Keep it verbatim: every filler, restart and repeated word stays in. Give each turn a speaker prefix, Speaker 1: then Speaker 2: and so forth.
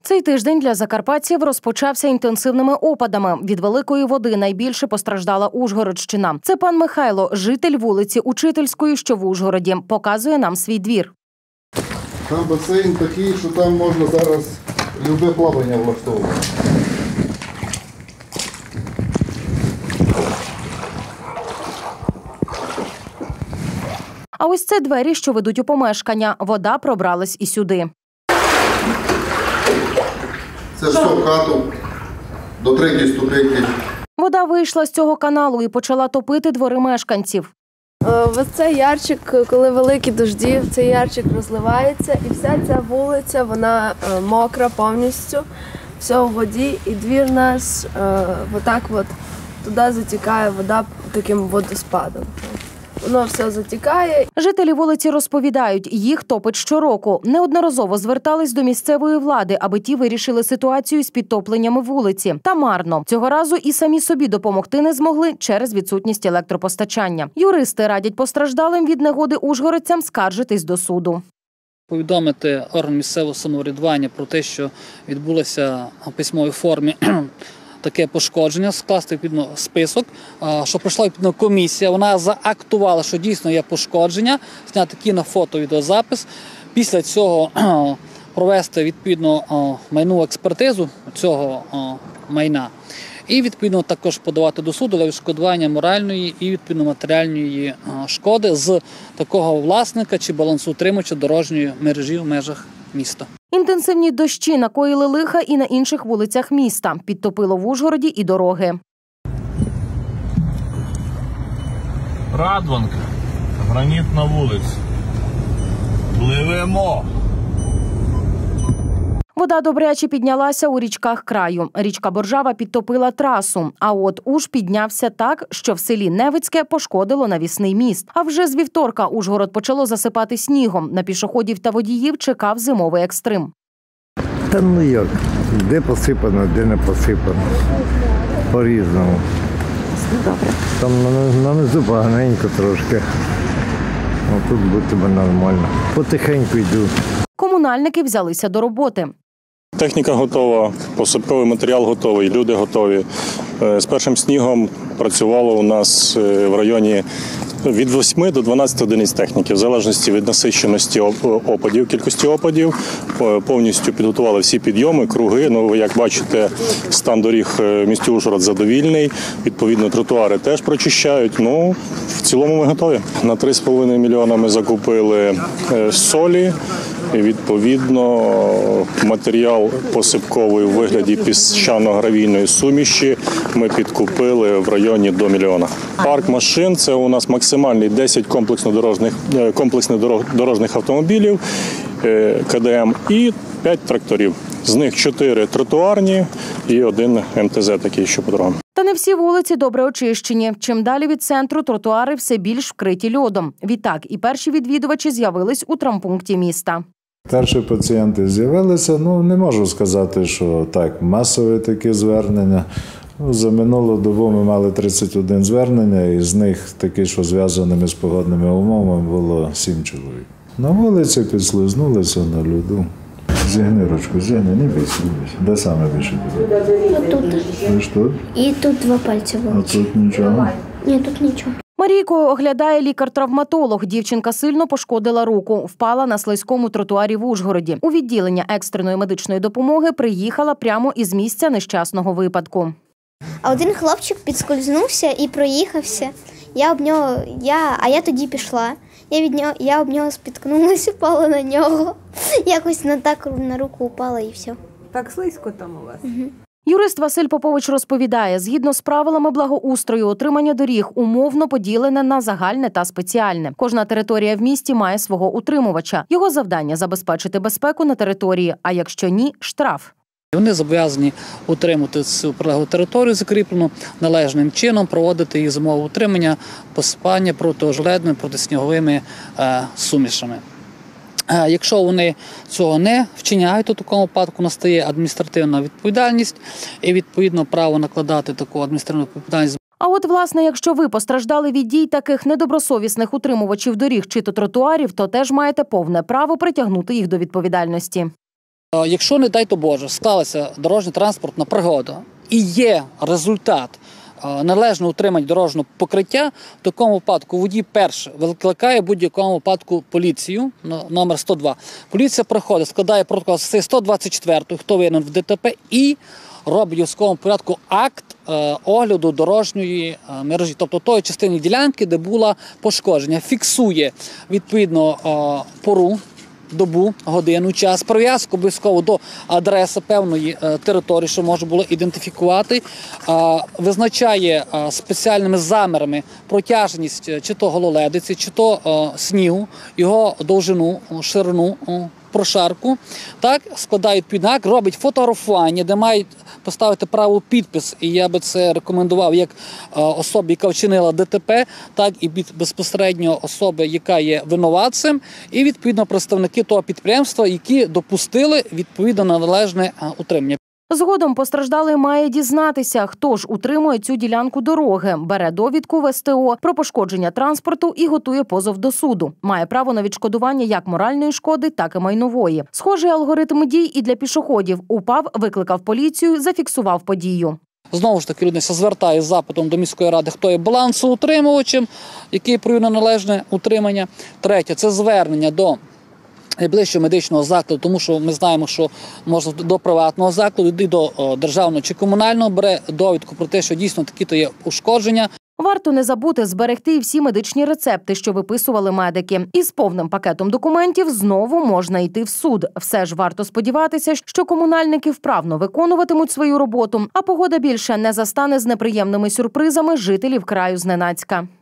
Speaker 1: Цей тиждень для закарпатців розпочався інтенсивними опадами. Від великої води найбільше постраждала Ужгородщина. Це пан Михайло, житель вулиці Учительської, що в Ужгороді. Показує нам свій двір.
Speaker 2: Там басейн такий, що там можна зараз любе плавання влаштовувати.
Speaker 1: А ось це двері, що ведуть у помешкання. Вода пробралась і сюди.
Speaker 2: Це ж в хату до третьої ступеньки.
Speaker 1: Вода вийшла з цього каналу і почала топити двори мешканців.
Speaker 3: Ось цей ярчик, коли великі дожді, цей ярчик розливається і вся ця вулиця, вона мокра повністю, все у воді, і двір наш отак от туди затікає вода таким водоспадом. Воно все затікає.
Speaker 1: Жителі вулиці розповідають, їх топить щороку. Неодноразово звертались до місцевої влади, аби ті вирішили ситуацію з підтопленнями вулиці. Та марно. Цього разу і самі собі допомогти не змогли через відсутність електропостачання. Юристи радять постраждалим від негоди ужгородцям скаржитись до суду.
Speaker 4: Повідомити орган місцевого самоврядування про те, що відбулося в письмовій формі таке пошкодження, скласти відповідно список, що пройшла відповідно комісія, вона заактувала, що дійсно є пошкодження, зняти кіно, фото, відеозапис. Після цього провести відповідно майнову експертизу цього майна і відповідно також подавати до суду для відшкодування моральної і відповідно матеріальної шкоди з такого власника чи балансоутримувача дорожньої мережі в межах міста.
Speaker 1: Інтенсивні дощі накоїли лиха і на інших вулицях міста. Підтопило в Ужгороді і дороги.
Speaker 5: Радванка, гранітна вулиця. Пливемо!
Speaker 1: Вода добряче піднялася у річках краю. Річка Боржава підтопила трасу. А от Уж піднявся так, що в селі Невицьке пошкодило навісний міст. А вже з вівторка Ужгород почало засипати снігом. На пішоходів та водіїв чекав зимовий екстрим.
Speaker 6: Та ну як, де посипано, де не посипано. По-різному.
Speaker 1: Добре.
Speaker 6: Там нанизу поганенько трошки. А тут будь-то нормально. Потихеньку йду.
Speaker 1: Комунальники взялися до роботи.
Speaker 7: Техніка готова, посипковий матеріал готовий, люди готові. З першим снігом працювало у нас в районі від восьми до дванадцяти одиниць техніки, в залежності від насиченості опадів, кількості опадів. Повністю підготували всі підйоми, круги. Ну, як бачите, стан доріг в місті Ужгород задовільний. Відповідно, тротуари теж прочищають. Ну, в цілому ми готові. На три з половиною мільйона ми закупили солі. І, відповідно, матеріал посипковий у вигляді піщано-гравійної суміші ми підкупили в районі до мільйона. Парк машин – це у нас максимальний десять комплексно-дорожних, комплексних дорожніх автомобілів КДМ і п'ять тракторів. З них чотири тротуарні і один ем те зет такий, що по дорогам.
Speaker 1: Та не всі вулиці добре очищені. Чим далі від центру, тротуари все більш вкриті льодом. Відтак і перші відвідувачі з'явились у травмпункті міста.
Speaker 8: Перші пацієнти з'явилися, ну не можу сказати, що так, масове таке звернення. За минулу добу ми мали тридцять один звернення, і з них такі, що зв'язаними з погодними умовами, було сім чоловік. На вулиці підслизнулися на льоду. Зігни ручку, зігни, не бійся, не бійся. Де саме більше буде?
Speaker 9: Тут.
Speaker 8: І що тут?
Speaker 9: І тут два пальці були.
Speaker 8: А тут нічого?
Speaker 9: Ні, тут нічого.
Speaker 1: Марійку оглядає лікар-травматолог. Дівчинка сильно пошкодила руку. Впала на слизькому тротуарі в Ужгороді. У відділення екстреної медичної допомоги приїхала прямо із місця нещасного випадку.
Speaker 9: А один хлопчик підскользнувся і проїхався. Я об нього, я, а я тоді пішла. Я від нього, я об нього спіткнулася, впала на нього. Якось на так на руку упала і все.
Speaker 10: Так слизько там у вас?
Speaker 9: Угу.
Speaker 1: Юрист Василь Попович розповідає, згідно з правилами благоустрою, отримання доріг умовно поділене на загальне та спеціальне. Кожна територія в місті має свого утримувача. Його завдання – забезпечити безпеку на території, а якщо ні – штраф.
Speaker 4: Вони зобов'язані утримати цю прилеглу територію закріплену належним чином, проводити її зимове утримання, посипання протиожеледними, протисніговими е, сумішами. Е, якщо вони цього не вчиняють, то в такому випадку настає адміністративна відповідальність і, відповідно, право накладати таку адміністративну відповідальність.
Speaker 1: А от, власне, якщо ви постраждали від дій таких недобросовісних утримувачів доріг чи то тротуарів, то теж маєте повне право притягнути їх до відповідальності.
Speaker 4: Якщо, не дай то Боже, склалася дорожньо-транспортна пригода і є результат належного утримання дорожнього покриття, в такому випадку водій перше викликає в будь-якому випадку поліцію, номер сто два. Поліція приходить, складає протокол з сто двадцять четвертої, хто винен в ДТП, і робить у військовому порядку акт е, огляду дорожньої е, мережі, тобто тої частини ділянки, де було пошкодження. Фіксує відповідно е, пору, добу, годину, час, прив'язку обов'язково до адреси певної е, території, що можна було ідентифікувати, е, визначає е, спеціальними замірами протяжність чи то гололедиці, чи то е, снігу, його довжину, ширину, е, прошарку, так, складають піднак, робить фотографування, де мають поставити правий підпис, і я би це рекомендував як особі, яка вчинила ДТП, так і безпосередньо особи, яка є винуватцем, і відповідно представники того підприємства, які допустили відповідно належне утримання.
Speaker 1: Згодом постраждалий має дізнатися, хто ж утримує цю ділянку дороги, бере довідку в ес те о про пошкодження транспорту і готує позов до суду. Має право на відшкодування як моральної шкоди, так і майнової. Схожий алгоритм дій і для пішоходів. УПАВ викликав поліцію, зафіксував подію.
Speaker 4: Знову ж таки, людина звертає з запитом до міської ради, хто є балансоутримувачем, який провів належне утримання. Третє – це звернення до найближчого медичного закладу, тому що ми знаємо, що можна до приватного закладу, і до державного чи комунального, бере довідку про те, що дійсно такі-то є ушкодження.
Speaker 1: Варто не забути зберегти і всі медичні рецепти, що виписували медики. І з повним пакетом документів знову можна йти в суд. Все ж варто сподіватися, що комунальники вправно виконуватимуть свою роботу, а погода більше не застане з неприємними сюрпризами жителів краю зненацька.